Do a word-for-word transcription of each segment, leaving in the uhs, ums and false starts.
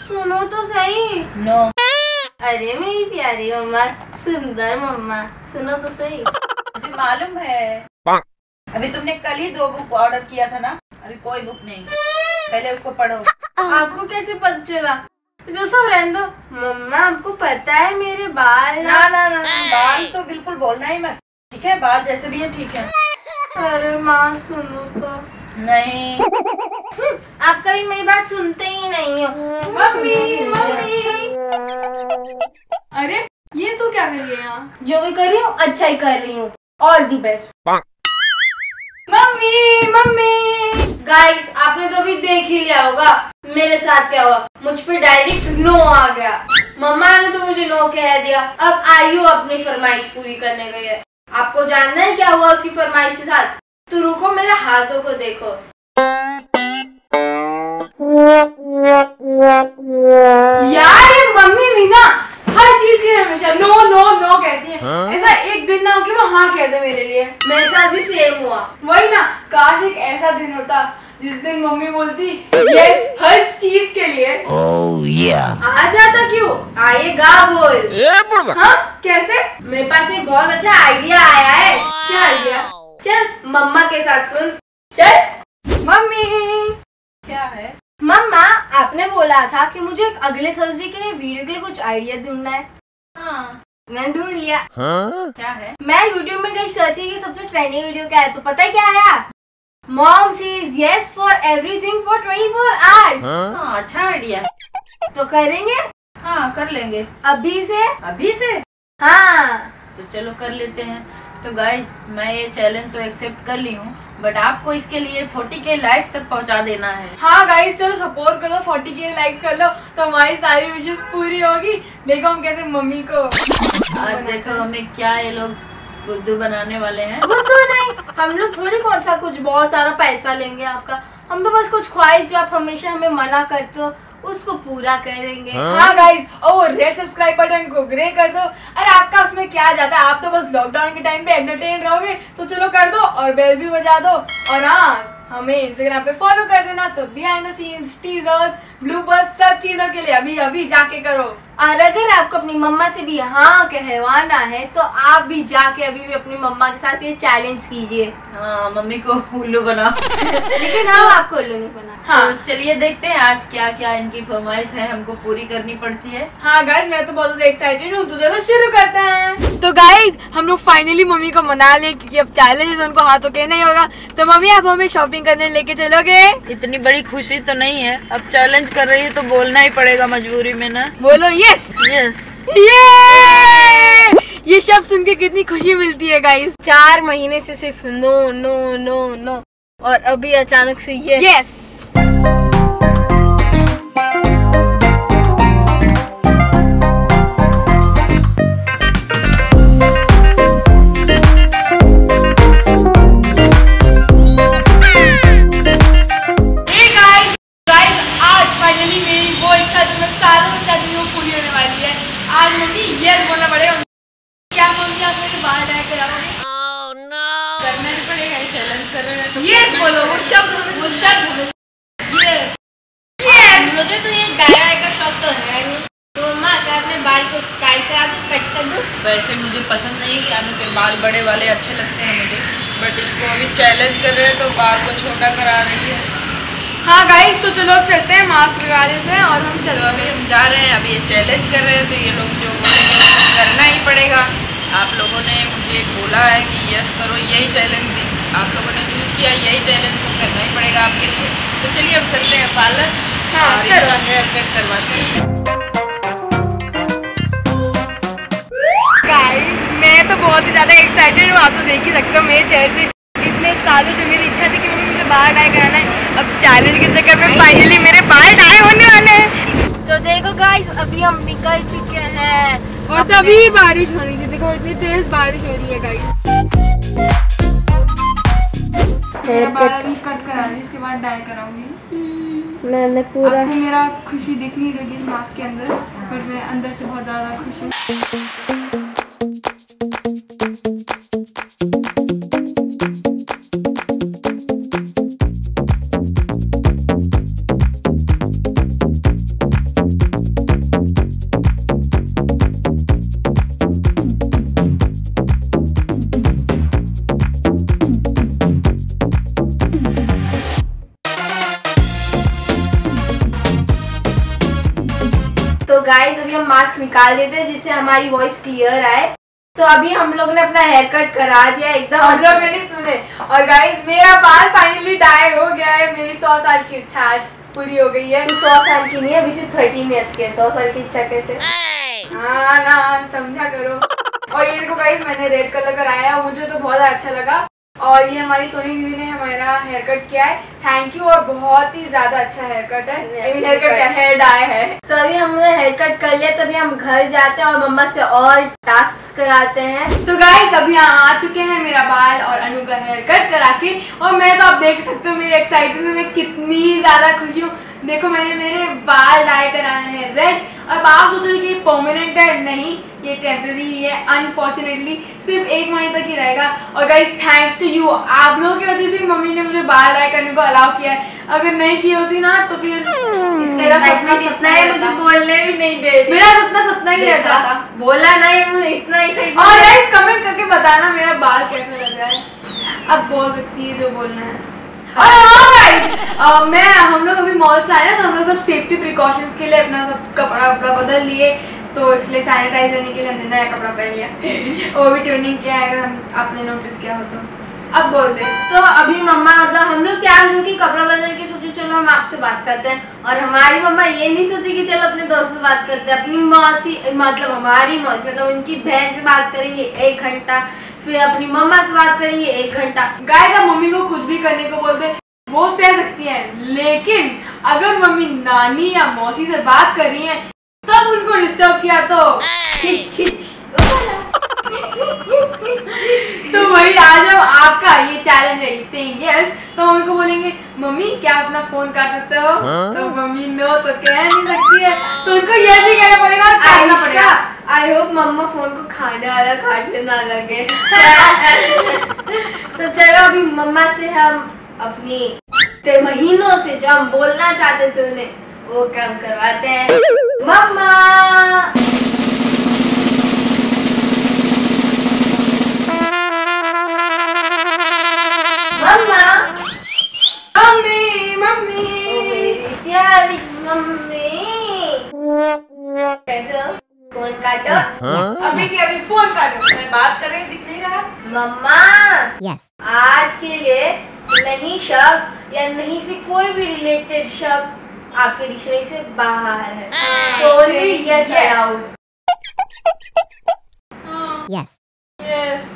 सुनो तो सही। नो। अरे मेरी प्यारी मम्मा, सुंदर मम्मा, सुनो तो सही। मुझे मालूम है, अभी तुमने कल ही दो बुक ऑर्डर किया था ना, अभी कोई बुक नहीं, पहले उसको पढ़ो। आपको कैसे पता चला? जो सब रहने दो मम्मा, आपको पता है मेरे बाल ना ना ना, ना बाल तो बिल्कुल बोलना ही मत, ठीक है? बाल जैसे भी है ठीक है। अरे माँ सुनो तो। नहीं, आप कभी मेरी बात सुनते ही नहीं हो। मम्मी मम्मी, अरे ये तू क्या कर रही है यहाँ? जो भी कर रही हूँ अच्छा ही कर रही हूँ। All the best. Mummy mummy, guys आपने तो अभी देख ही लिया होगा मेरे साथ क्या हुआ। मुझ पे डायरेक्ट नो आ गया। मम्मा ने तो मुझे नो कह दिया। अब आयु अपनी फरमाइश पूरी करने गई है। आपको जानना है क्या हुआ उसकी फरमाइश के साथ? तो रुको मेरे हाथों को देखो। यार ये मम्मी भी ना हर चीज के लिए हमेशा नो नो नो कहती है। हाँ? ऐसा एक दिन ना हो कि वो हाँ कहते मेरे लिए। मेरे साथ भी सेम हुआ। वही ना, काश एक ऐसा दिन होता जिस दिन मम्मी बोलती यस हर चीज के लिए। oh, yeah. आ जाता क्यों? आएगा बोल। हाँ कैसे? मेरे पास एक बहुत अच्छा आइडिया आया है। क्या आइडिया? चल मम्मा के साथ सुन। चल। मम्मी क्या है? मम्मा आपने बोला था कि मुझे एक अगले थर्सडे के लिए वीडियो के लिए कुछ आइडिया ढूंढना है। हाँ मैंने ढूंढ लिया। हाँ? क्या है? मैं यूट्यूब में गई सर्च की सबसे ट्रेंडिंग वीडियो क्या है, तो पता है क्या आया? Mom says yes for everything for twenty four hours. हाँ अच्छा आइडिया। तो करेंगे? हाँ कर लेंगे। अभी से? अभी से? हाँ तो चलो कर लेते हैं। तो गाइस मैं ये चैलेंज तो एक्सेप्ट कर ली हूँ, बट आपको इसके लिए फोर्टी के लाइक्स तक पहुँचा देना है। हाँ गाइस चलो सपोर्ट कर लो, फोर्टी के लाइक्स कर लो तो हमारी सारी विशेष पूरी होगी। देखो हम कैसे मम्मी को आज देखो हमें क्या ये लोग बुद्धू बनाने वाले हैं। बुद्धू नहीं, हम लोग थोड़ी कौन सा कुछ बहुत सारा पैसा लेंगे आपका। हम तो बस कुछ ख्वाहिश जो आप हमेशा हमें मना करते हो उसको पूरा करेंगे। हाँ गाइस, और वो रेड सब्सक्राइब बटन को ग्रे कर दो। अरे आपका उसमें क्या जाता है, आप तो बस लॉकडाउन के टाइम पे एंटरटेन रहोगे, तो चलो कर दो और बेल भी बजा दो। और हाँ हमें इंस्टाग्राम पे फॉलो कर देना, सब behind the scenes, teasers, bloopers, सब चीजों के लिए अभी अभी जाके करो। और अगर आपको अपनी मम्मा से भी हाँ कहवाना है तो आप भी जाके अभी भी अपनी मम्मा के साथ ये चैलेंज कीजिए। हाँ मम्मी को उल्लू बनाओ। लेकिन हम आपको उल्लू नहीं बना। हाँ तो चलिए देखते हैं आज क्या क्या इनकी फरमाइश है, हमको पूरी करनी पड़ती है। हाँ गाइस मैं तो बहुत एक्साइटेड हूँ, तो चलो शुरू करते हैं। तो गाइस हम लोग फाइनली मम्मी को मना ले, क्योंकि अब चैलेंज उनको हाँ तो कहना ही होगा। तो मम्मी आप हमें शॉपिंग करने लेके चलोगे? इतनी बड़ी खुशी तो नहीं है, अब चैलेंज कर रही है तो बोलना ही पड़ेगा मजबूरी में ना। बोलो यस यस। ये ये शब्द सुन के कितनी खुशी मिलती है गाइस। चार महीने से सिर्फ नो नो नो नो और अभी अचानक से यस यस। आज मम्मी यस बोलना पड़ेगा। क्या मम्मी आप मेरे बाल डाई कराओगे? oh, no. करना ही पड़ेगा, चैलेंज कर रहे हैं तो यस बोलो, वो शब्द हमें वो शब्द हमें यस यस। मुझे तो ये डाई वाई का शौक तो है नहीं, तो मम्मा अगर अपने बाल को स्टाइल करा दो, कट कर दो। वैसे मुझे पसंद नहीं है कि आनू के बाल बड़े वाले अच्छे लगते हैं मुझे, बट इसको अभी चैलेंज कर रहे हैं तो बाल को छोटा करा रही है। हाँ गाइस तो चलो अब चलते हैं, मास्क लगा देते हैं और हम चलो। तो अभी हम जा रहे हैं, अभी ये चैलेंज कर रहे हैं तो ये लोग जो बोलेंगे उसको करना ही पड़ेगा। आप लोगों ने मुझे बोला है कि यस करो, यही चैलेंज दी, आप लोगों ने चूज किया, यही चैलेंज तो करना ही पड़ेगा आपके लिए। तो चलिए अब चलते हैं पार्लर। हाँ, और चलो। इनका हेयर कट करवाते हैं। गाइस मैं तो बहुत ही ज़्यादा एक्साइटेड हूँ, आप तो देख ही सकते हो मेरे चेहरे से। इतने सालों से मेरी इच्छा थी कि मम्मी मुझे बाल डाई कराना है, अब चैलेंज के चक्कर में फाइनली मेरे बाल डाई होने वाले हैं। तो देखो गाइस अभी हम निकल चुके हैं और तभी बारिश हो रही थी, देखो इतनी तेज बारिश हो रही है गाइस। मेरा बाल अभी कट करा रही, इसके बाद डाई कराऊंगी। मैंने पूरा आपको मेरा खुशी दिख नहीं रही इस मास्क के अंदर, बट मैं अंदर से बहुत ज़्यादा खुश हूँ। गाइस अभी हम मास्क निकाल देते हैं जिससे हमारी वॉइस क्लियर आए। तो अभी हम लोग ने अपना हेयर कट करा दिया एकदम। हम लोग ने नहीं, तूने। और गाइस मेरा बाल फाइनली डाई हो गया है। मेरी सौ साल की इच्छा आज पूरी हो गई है। तू सौ साल की नहीं है, अभी सिर्फ थर्टीन ईयर्स की है। सौ साल की इच्छा कैसे? हाँ ना, समझा करो। और ये देखो गाइस मैंने रेड कलर कराया, मुझे तो बहुत अच्छा लगा। और ये हमारी सोनी दीदी ने हमारा हेयर कट किया है, थैंक यू। और बहुत ही ज्यादा अच्छा हेयर कट है। हेयर कट क्या, हेयर डाई है। तो अभी हमने हेयर कट कर लिया, तो अभी हम घर जाते हैं और मम्मा से और टास्क कराते हैं। तो गाइस अभी यहाँ आ चुके हैं मेरा बाल और अनु का हेयर कट करा के। और मैं तो आप देख सकते हो मेरे एक्साइटेड में कितनी ज्यादा खुशी हूँ। देखो मैंने मेरे बाल डाई कराए हैं रेड। अब आप सोच रहे कि परमानेंट है, नहीं, ये टेम्पररी ही है। अनफॉर्चुनेटली सिर्फ एक महीने तक ही रहेगा। और गाइस थैंक्स टू यू, आप लोगों की वजह से मम्मी ने मुझे बाल डाई करने को अलाउ किया है। अगर नहीं की होती ना तो फिर मेरा सपना सपना है, मुझे बोलने भी नहीं दे रही। मेरा सपना सपना ही रहता था, बोला नहीं, इतना ही सही। और गाइस कमेंट करके बताना मेरा बाल कैसा लग रहा है। अब बोल सकती है जो बोलना है। और हाँ गाइस मैं हम लोग अभी मॉल से आए ना, तो हम लोग सब सेफ्टी प्रिकॉशंस के लिए अपना सब कपड़ा वपड़ा बदल लिए। तो इसलिए सैनिटाइज करने के लिए हमने नया कपड़ा पहन लिया। वो भी ट्रेनिंग किया है, अगर हम आपने नोटिस किया हो तो। अब बोलते तो अभी मम्मा मतलब हम लोग क्या कि कपड़ा बदल के सोचे चलो हम आपसे बात करते हैं। और हमारी मम्मा ये नहीं सोची कि चलो अपने दोस्त से बात करते हैं। अपनी मौसी मतलब हमारी मौसी मतलब उनकी बहन से बात करेंगे एक घंटा, फिर अपनी मम्मा से बात करेंगे एक घंटा। गाइस अब मम्मी को कुछ भी करने को बोलते वो सह सकती हैं, लेकिन अगर मम्मी नानी या मौसी से बात कर रही हैं तब उनको डिस्टर्ब किया तो खिच खिच। तो वही आज हम आपका ये चैलेंज है सेइंग यस। तो मम्मी को बोलेंगे मम्मी क्या अपना फोन काट सकते हो? तो मम्मी नो तो कह नहीं सकती है, तो उनको ये भी कहना पड़ेगा, कहना पड़ेगा। आई होप मम्मा फोन को खाने वाला काटने ना लगे। तो चलो अभी मम्मा से हम अपनी महीनों से जो हम बोलना चाहते थे उन्हें वो काम करवाते हैं। मम्मा मम्मा मम्मी मम्मी ओ मेरी प्यारी मम्मी, कैसे हो? फोन काटो। अभी के अभी फोन काटो। मैं बात कर रही हूँ, दिख नहीं रहा? मम्मा Yes. आज के लिए नहीं शब्द या नहीं से कोई भी रिलेटेड शब्द आपके डिक्शनरी से बाहर है। तो only yes allowed. Yes. Yes.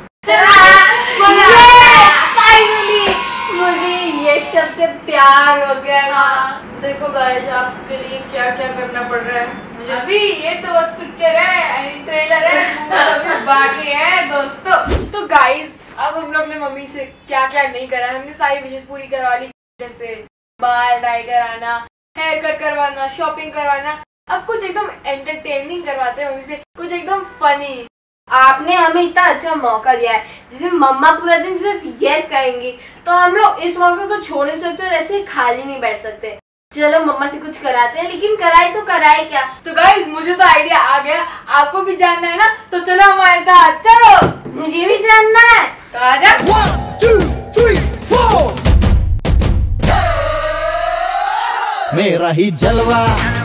Finally मुझे ये शब्द से प्यार हो गया। हाँ। देखो गाइस आपके लिए क्या क्या करना पड़ रहा है मुझे। अभी ये तो बस पिक्चर है, ट्रेलर है, अभी बाकी है दोस्तों। तो गाइस अब हम लोग ने मम्मी से क्या क्या नहीं करा, हमने सारी विशेष पूरी करवा ली, जैसे बाल डाई कराना, हेयर कट करवाना, शॉपिंग करवाना। अब कुछ एकदम एंटरटेनिंग करवाते हैं मम्मी से, कुछ एकदम फनी। आपने हमें इतना अच्छा मौका दिया है जिसे मम्मा पूरा दिन सिर्फ यस कहेंगी, तो हम लोग इस मौके को छोड़ नहीं सकते और ऐसे खाली नहीं बैठ सकते। चलो मम्मा से कुछ कराते हैं, लेकिन कराए तो कराए क्या। तो गाइस मुझे तो आइडिया आ गया, आपको भी जानना है ना, तो चलो हमारे साथ चलो। मुझे भी जानना है, तो आजा। One, two, three, four. मेरा ही जलवा।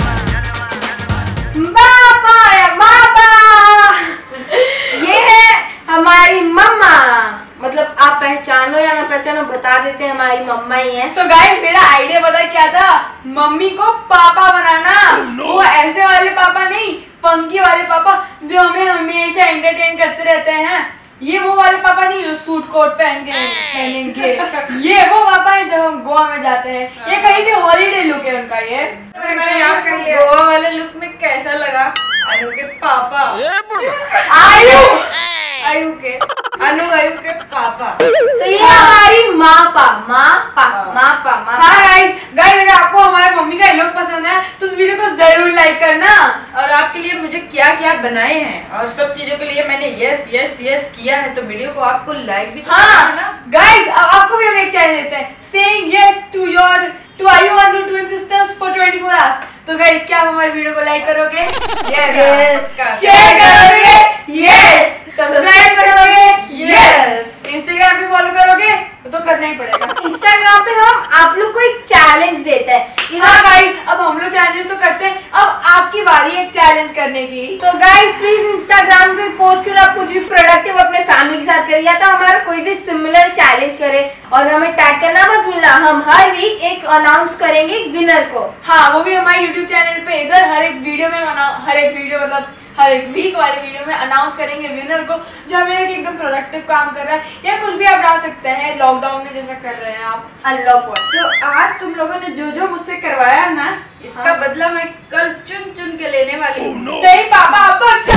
बाबा या बाबा, ये है हमारी मम्मा। मतलब आप पहचानो या ना पहचानो बता देते हैं, हमारी मम्मा ही है। तो गाइस मेरा आइडिया पता क्या था, मम्मी को पापा बनाना। oh, no. वो ऐसे वाले पापा नहीं, फंकी वाले पापा जो हमें हमेशा एंटरटेन करते रहते हैं। ये वो वाले पापा नहीं जो सूट कोट पहन के पहनेंगे। ये वो पापा है जब हम गोवा में जाते हैं, ये कहीं भी हॉलीडे लुक है उनका। ये मैं आपको गोवा वाले लुक में कैसा लगा? अनु के पापा, आयु आयु के अनु आयु के पापा। तो ये हमारी माँ पा माँ पा माँ पा माँ। हाँ गाइस गाइस अगर आपको हमारे मम्मी का लुक पसंद है तो इस वीडियो को जरूर लाइक करना। और आपके लिए मुझे क्या क्या बनाए हैं और सब चीजों के लिए मैंने यस यस यस किया है, तो वीडियो को आपको लाइक भी तो करना है ना। हाँ गाइस अब आपको भी हम एक चैलेंज देते हैं, saying yes to your two Aayu Anu twin sisters for twenty four hours. तो गाइस क्या आप हमारे वीडियो को लाइक करोगे? यस। शेयर करोगे? यस। सब्सक्राइब करोगे? यस। इंस्टाग्राम पे फॉलो करोगे? तो करना ही पड़ेगा। इंस्टाग्राम पे हम आप लोग को एक चैलेंज देते हैं। हाँ गाइस अब हम लोग चैलेंजेस तो करते हैं, अब आपकी बारी है एक चैलेंज करने की। तो गाइस प्लीज इंस्टाग्राम पे पोस्ट करो आप कुछ भी प्रोडक्टिव अपने फैमिली के साथ करें, या तो हमारा कोई भी सिमिलर चैलेंज करे और हमें टैग करना मत भूलना। हम हर वीक एक अनाउंस करेंगे विनर को। हाँ, वो भी हमारे यूट्यूब चैनल पे इधर हर एक वीडियो में हर एक वीडियो मतलब हर एक वीक वाले वीडियो में अनाउंस करेंगे विनर को, जो हमें एकदम प्रोडक्टिव काम कर रहा है, या कुछ भी आप डाल सकते हैं लॉकडाउन में जैसा कर रहे हैं आप अनलॉक वर्ड। तो आज तुम लोगों ने जो जो मुझसे करवाया ना, इसका हाँ। बदला मैं कल चुन चुन के लेने वाली हूँ। oh, no. नहीं पापा, आप तो अच्छा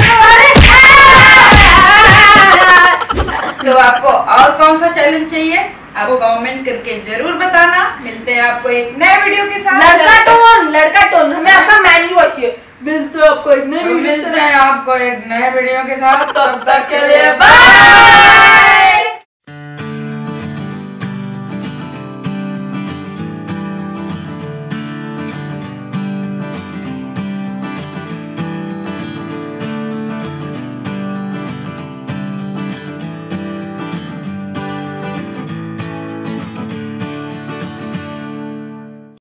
तो आपको और कौन सा चैलेंज चाहिए आप कमेंट करके जरूर बताना। मिलते हैं आपको एक नए वीडियो के साथ। लड़का टोन लड़का टोन हमें आपका मैनली वॉइस चाहिए। मिलते हैं आपको एक नए वीडियो मिलते हैं आपको एक नए वीडियो के साथ। तब तक के लिए बाय।